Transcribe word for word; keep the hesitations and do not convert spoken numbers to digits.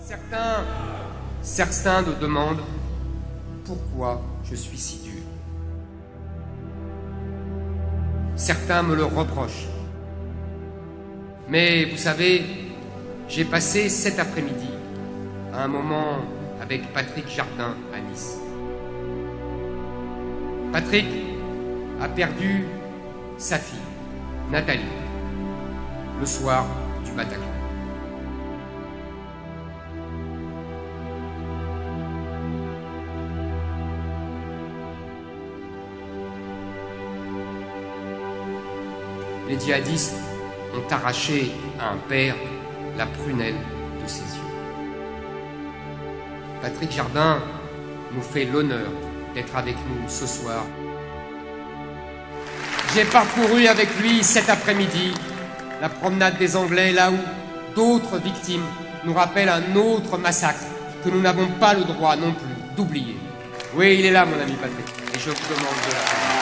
Certains, certains nous demandent pourquoi je suis si dur. Certains me le reprochent. Mais vous savez, j'ai passé cet après-midi un moment avec Patrick Jardin à Nice. Patrick a perdu sa fille, Nathalie, le soir du Bataclan. Les djihadistes ont arraché à un père la prunelle de ses yeux. Patrick Jardin nous fait l'honneur d'être avec nous ce soir. J'ai parcouru avec lui cet après-midi la promenade des Anglais, là où d'autres victimes nous rappellent un autre massacre que nous n'avons pas le droit non plus d'oublier. Oui, il est là, mon ami Patrick, et je vous demande de la